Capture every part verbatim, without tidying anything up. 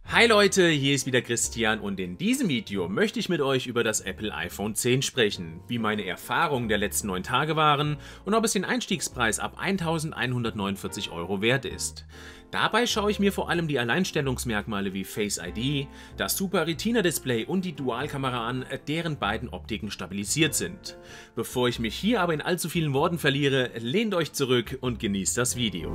Hi Leute, hier ist wieder Christian und in diesem Video möchte ich mit euch über das Apple iPhone zehn sprechen, wie meine Erfahrungen der letzten neun Tage waren und ob es den Einstiegspreis ab eintausendeinhundertneunundvierzig Euro wert ist. Dabei schaue ich mir vor allem die Alleinstellungsmerkmale wie Face I D, das Super Retina Display und die Dualkamera an, deren beiden Optiken stabilisiert sind. Bevor ich mich hier aber in allzu vielen Worten verliere, lehnt euch zurück und genießt das Video.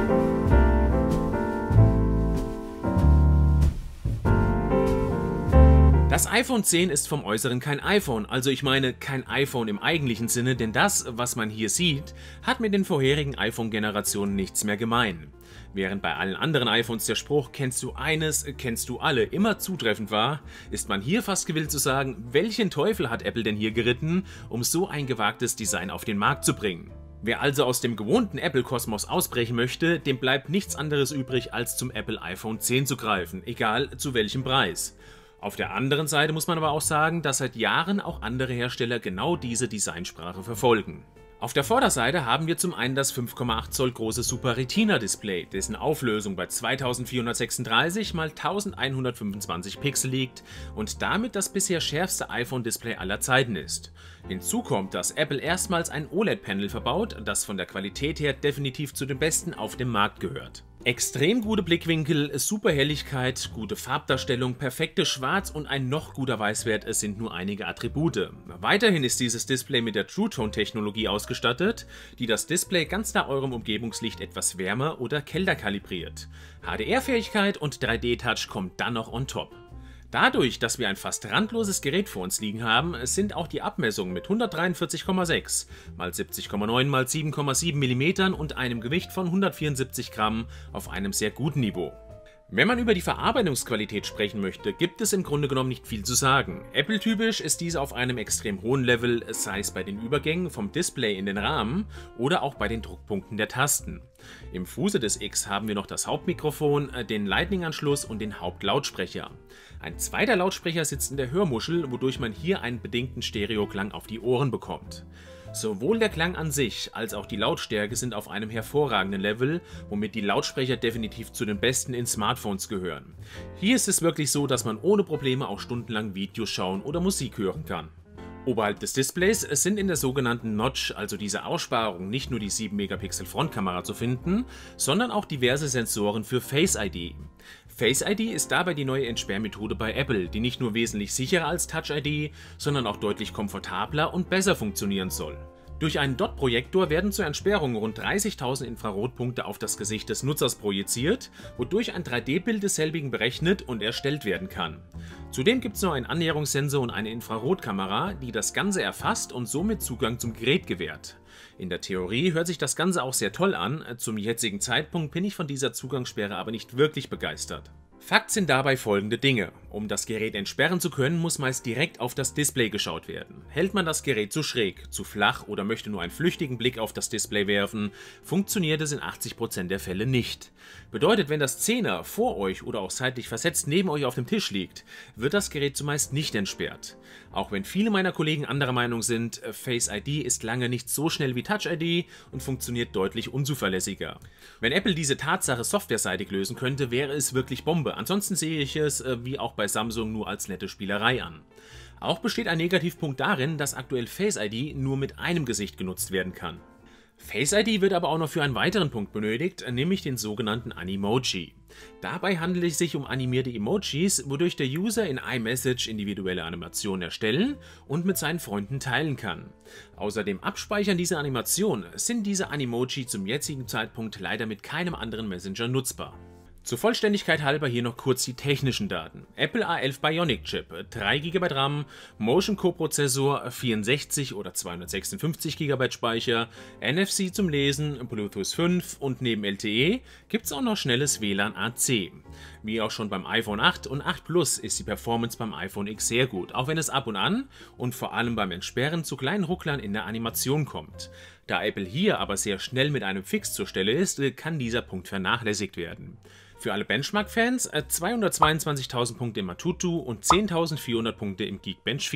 Das iPhone zehn ist vom Äußeren kein iPhone, also ich meine kein iPhone im eigentlichen Sinne, denn das, was man hier sieht, hat mit den vorherigen iPhone-Generationen nichts mehr gemein. Während bei allen anderen iPhones der Spruch "Kennst du eines, kennst du alle" immer zutreffend war, ist man hier fast gewillt zu sagen, welchen Teufel hat Apple denn hier geritten, um so ein gewagtes Design auf den Markt zu bringen. Wer also aus dem gewohnten Apple-Kosmos ausbrechen möchte, dem bleibt nichts anderes übrig, als zum Apple iPhone zehn zu greifen, egal zu welchem Preis. Auf der anderen Seite muss man aber auch sagen, dass seit Jahren auch andere Hersteller genau diese Designsprache verfolgen. Auf der Vorderseite haben wir zum einen das fünf Komma acht Zoll große Super Retina Display, dessen Auflösung bei zweitausendvierhundertsechsunddreißig mal eintausendeinhundertfünfundzwanzig Pixel liegt und damit das bisher schärfste iPhone-Display aller Zeiten ist. Hinzu kommt, dass Apple erstmals ein O L E D-Panel verbaut, das von der Qualität her definitiv zu den besten auf dem Markt gehört. Extrem gute Blickwinkel, super Helligkeit, gute Farbdarstellung, perfekte Schwarz- und ein noch guter Weißwert sind nur einige Attribute. Weiterhin ist dieses Display mit der True Tone Technologie ausgestattet, die das Display ganz nach eurem Umgebungslicht etwas wärmer oder kälter kalibriert. H D R-Fähigkeit und drei D-Touch kommt dann noch on top. Dadurch, dass wir ein fast randloses Gerät vor uns liegen haben, sind auch die Abmessungen mit hundertdreiundvierzig Komma sechs mal siebzig Komma neun mal sieben Komma sieben Millimeter und einem Gewicht von hundertvierundsiebzig Gramm auf einem sehr guten Niveau. Wenn man über die Verarbeitungsqualität sprechen möchte, gibt es im Grunde genommen nicht viel zu sagen. Apple-typisch ist diese auf einem extrem hohen Level, sei es bei den Übergängen vom Display in den Rahmen oder auch bei den Druckpunkten der Tasten. Im Fuße des X haben wir noch das Hauptmikrofon, den Lightning-Anschluss und den Hauptlautsprecher. Ein zweiter Lautsprecher sitzt in der Hörmuschel, wodurch man hier einen bedingten Stereoklang auf die Ohren bekommt. Sowohl der Klang an sich als auch die Lautstärke sind auf einem hervorragenden Level, womit die Lautsprecher definitiv zu den besten in Smartphones gehören. Hier ist es wirklich so, dass man ohne Probleme auch stundenlang Videos schauen oder Musik hören kann. Oberhalb des Displays sind in der sogenannten Notch, also dieser Aussparung, nicht nur die sieben Megapixel Frontkamera zu finden, sondern auch diverse Sensoren für Face I D. Face I D ist dabei die neue Entsperrmethode bei Apple, die nicht nur wesentlich sicherer als Touch I D, sondern auch deutlich komfortabler und besser funktionieren soll. Durch einen Dot-Projektor werden zur Entsperrung rund dreißigtausend Infrarotpunkte auf das Gesicht des Nutzers projiziert, wodurch ein drei D-Bild desselbigen berechnet und erstellt werden kann. Zudem gibt es noch einen Annäherungssensor und eine Infrarotkamera, die das Ganze erfasst und somit Zugang zum Gerät gewährt. In der Theorie hört sich das Ganze auch sehr toll an, zum jetzigen Zeitpunkt bin ich von dieser Zugangssperre aber nicht wirklich begeistert. Fakt sind dabei folgende Dinge. Um das Gerät entsperren zu können, muss meist direkt auf das Display geschaut werden. Hält man das Gerät zu schräg, zu flach oder möchte nur einen flüchtigen Blick auf das Display werfen, funktioniert es in achtzig Prozent der Fälle nicht. Bedeutet, wenn das Zehner vor euch oder auch seitlich versetzt neben euch auf dem Tisch liegt, wird das Gerät zumeist nicht entsperrt. Auch wenn viele meiner Kollegen anderer Meinung sind, Face I D ist lange nicht so schnell wie Touch I D und funktioniert deutlich unzuverlässiger. Wenn Apple diese Tatsache softwareseitig lösen könnte, wäre es wirklich Bombe. Ansonsten sehe ich es, wie auch bei Samsung, nur als nette Spielerei an. Auch besteht ein Negativpunkt darin, dass aktuell Face I D nur mit einem Gesicht genutzt werden kann. Face I D wird aber auch noch für einen weiteren Punkt benötigt, nämlich den sogenannten Animoji. Dabei handelt es sich um animierte Emojis, wodurch der User in iMessage individuelle Animationen erstellen und mit seinen Freunden teilen kann. Außer dem Abspeichern dieser Animation sind diese Animoji zum jetzigen Zeitpunkt leider mit keinem anderen Messenger nutzbar. Zur Vollständigkeit halber hier noch kurz die technischen Daten. Apple A elf Bionic Chip, drei Gigabyte RAM, Motion Co-Prozessor, vierundsechzig oder zweihundertsechsundfünfzig Gigabyte Speicher, N F C zum Lesen, Bluetooth fünf und neben L T E gibt es auch noch schnelles W L A N A C. Wie auch schon beim iPhone acht und acht Plus ist die Performance beim iPhone X sehr gut, auch wenn es ab und an und vor allem beim Entsperren zu kleinen Rucklern in der Animation kommt. Da Apple hier aber sehr schnell mit einem Fix zur Stelle ist, kann dieser Punkt vernachlässigt werden. Für alle Benchmark-Fans zweihundertzweiundzwanzigtausend Punkte im Antutu und zehntausendvierhundert Punkte im Geekbench vier.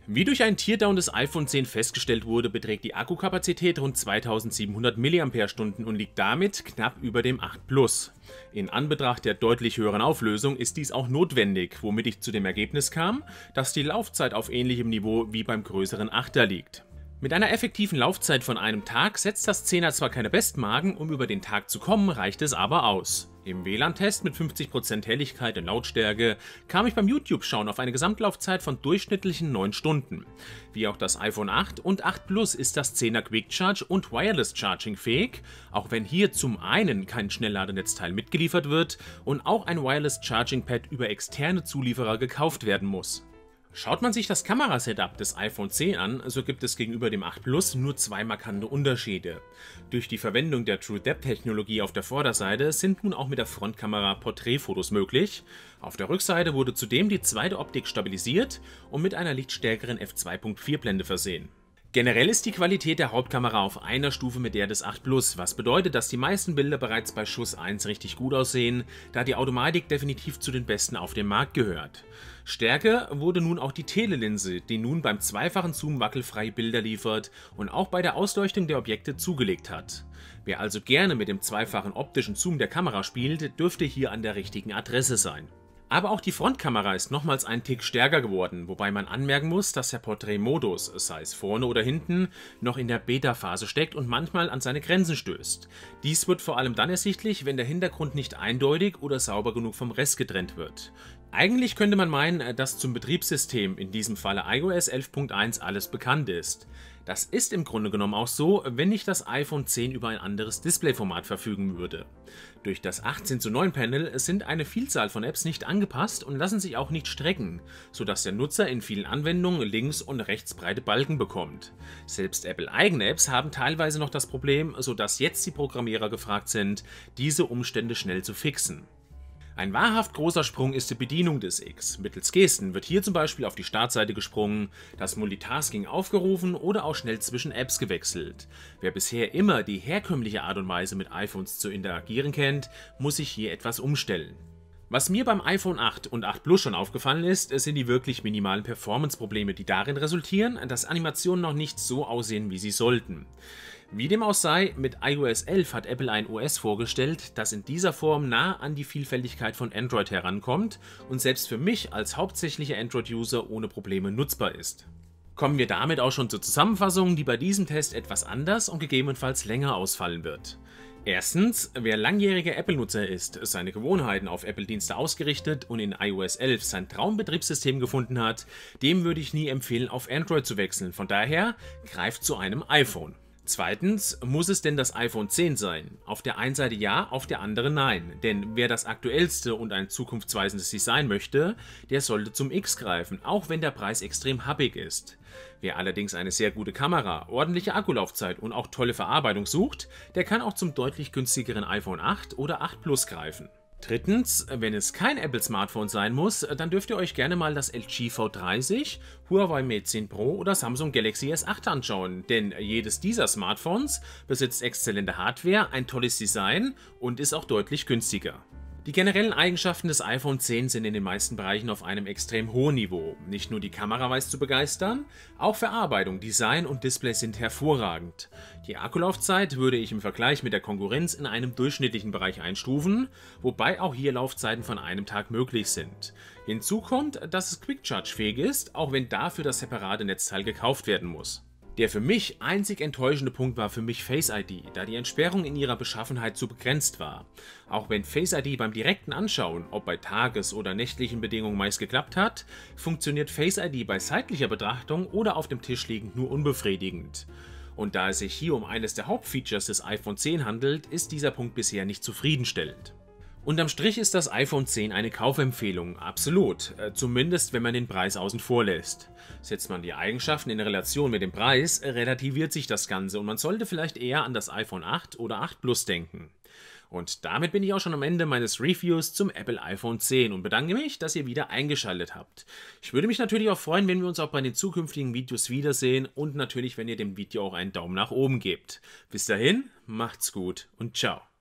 Wie durch einen Teardown des iPhone zehn festgestellt wurde, beträgt die Akkukapazität rund zweitausendsiebenhundert Milliampere-Stunden und liegt damit knapp über dem acht Plus. In Anbetracht der deutlich höheren Auflösung ist dies auch notwendig, womit ich zu dem Ergebnis kam, dass die Laufzeit auf ähnlichem Niveau wie beim größeren achter liegt. Mit einer effektiven Laufzeit von einem Tag setzt das zehner zwar keine Bestmarken, um über den Tag zu kommen, reicht es aber aus. Im W L A N-Test mit fünfzig Prozent Helligkeit und Lautstärke kam ich beim YouTube-Schauen auf eine Gesamtlaufzeit von durchschnittlichen neun Stunden. Wie auch das iPhone acht und acht Plus ist das zehner Quick Charge und Wireless Charging fähig, auch wenn hier zum einen kein Schnellladenetzteil mitgeliefert wird und auch ein Wireless Charging Pad über externe Zulieferer gekauft werden muss. Schaut man sich das Kamerasetup des iPhone zehn an, so gibt es gegenüber dem acht Plus nur zwei markante Unterschiede. Durch die Verwendung der TrueDepth-Technologie auf der Vorderseite sind nun auch mit der Frontkamera Porträtfotos möglich. Auf der Rückseite wurde zudem die zweite Optik stabilisiert und mit einer lichtstärkeren f zwei Punkt vier Blende versehen. Generell ist die Qualität der Hauptkamera auf einer Stufe mit der des acht Plus, was bedeutet, dass die meisten Bilder bereits bei Schuss eins richtig gut aussehen, da die Automatik definitiv zu den besten auf dem Markt gehört. Stärker wurde nun auch die Telelinse, die nun beim zweifachen Zoom wackelfreie Bilder liefert und auch bei der Ausleuchtung der Objekte zugelegt hat. Wer also gerne mit dem zweifachen optischen Zoom der Kamera spielt, dürfte hier an der richtigen Adresse sein. Aber auch die Frontkamera ist nochmals einen Tick stärker geworden, wobei man anmerken muss, dass der Porträtmodus, sei es vorne oder hinten, noch in der Beta-Phase steckt und manchmal an seine Grenzen stößt. Dies wird vor allem dann ersichtlich, wenn der Hintergrund nicht eindeutig oder sauber genug vom Rest getrennt wird. Eigentlich könnte man meinen, dass zum Betriebssystem, in diesem Falle iOS elf Punkt eins, alles bekannt ist. Das ist im Grunde genommen auch so, wenn nicht das iPhone zehn über ein anderes Displayformat verfügen würde. Durch das achtzehn zu neun Panel sind eine Vielzahl von Apps nicht angepasst und lassen sich auch nicht strecken, sodass der Nutzer in vielen Anwendungen links und rechts breite Balken bekommt. Selbst Apple-eigene Apps haben teilweise noch das Problem, sodass jetzt die Programmierer gefragt sind, diese Umstände schnell zu fixen. Ein wahrhaft großer Sprung ist die Bedienung des X. Mittels Gesten wird hier zum Beispiel auf die Startseite gesprungen, das Multitasking aufgerufen oder auch schnell zwischen Apps gewechselt. Wer bisher immer die herkömmliche Art und Weise mit iPhones zu interagieren kennt, muss sich hier etwas umstellen. Was mir beim iPhone acht und acht Plus schon aufgefallen ist, sind die wirklich minimalen Performance-Probleme, die darin resultieren, dass Animationen noch nicht so aussehen, wie sie sollten. Wie dem auch sei, mit iOS elf hat Apple ein O S vorgestellt, das in dieser Form nah an die Vielfältigkeit von Android herankommt und selbst für mich als hauptsächlicher Android-User ohne Probleme nutzbar ist. Kommen wir damit auch schon zur Zusammenfassung, die bei diesem Test etwas anders und gegebenenfalls länger ausfallen wird. Erstens, wer langjähriger Apple-Nutzer ist, seine Gewohnheiten auf Apple-Dienste ausgerichtet und in iOS elf sein Traumbetriebssystem gefunden hat, dem würde ich nie empfehlen, auf Android zu wechseln. Von daher, greift zu einem iPhone. Zweitens, muss es denn das iPhone zehn sein? Auf der einen Seite ja, auf der anderen nein. Denn wer das aktuellste und ein zukunftsweisendes Design möchte, der sollte zum X greifen, auch wenn der Preis extrem happig ist. Wer allerdings eine sehr gute Kamera, ordentliche Akkulaufzeit und auch tolle Verarbeitung sucht, der kann auch zum deutlich günstigeren iPhone acht oder acht Plus greifen. Drittens, wenn es kein Apple-Smartphone sein muss, dann dürft ihr euch gerne mal das L G V dreißig, Huawei Mate zehn Pro oder Samsung Galaxy S acht anschauen, denn jedes dieser Smartphones besitzt exzellente Hardware, ein tolles Design und ist auch deutlich günstiger. Die generellen Eigenschaften des iPhone zehn sind in den meisten Bereichen auf einem extrem hohen Niveau. Nicht nur die Kamera weiß zu begeistern, auch Verarbeitung, Design und Display sind hervorragend. Die Akkulaufzeit würde ich im Vergleich mit der Konkurrenz in einem durchschnittlichen Bereich einstufen, wobei auch hier Laufzeiten von einem Tag möglich sind. Hinzu kommt, dass es Quick Charge fähig ist, auch wenn dafür das separate Netzteil gekauft werden muss. Der für mich einzig enttäuschende Punkt war für mich Face I D, da die Entsperrung in ihrer Beschaffenheit zu begrenzt war. Auch wenn Face I D beim direkten Anschauen, ob bei tages- oder nächtlichen Bedingungen meist geklappt hat, funktioniert Face I D bei seitlicher Betrachtung oder auf dem Tisch liegend nur unbefriedigend. Und da es sich hier um eines der Hauptfeatures des iPhone zehn handelt, ist dieser Punkt bisher nicht zufriedenstellend. Unterm Strich ist das iPhone zehn eine Kaufempfehlung, absolut, äh, zumindest wenn man den Preis außen vor lässt. Setzt man die Eigenschaften in Relation mit dem Preis, relativiert sich das Ganze und man sollte vielleicht eher an das iPhone acht oder acht Plus denken. Und damit bin ich auch schon am Ende meines Reviews zum Apple iPhone zehn und bedanke mich, dass ihr wieder eingeschaltet habt. Ich würde mich natürlich auch freuen, wenn wir uns auch bei den zukünftigen Videos wiedersehen und natürlich, wenn ihr dem Video auch einen Daumen nach oben gebt. Bis dahin, macht's gut und ciao.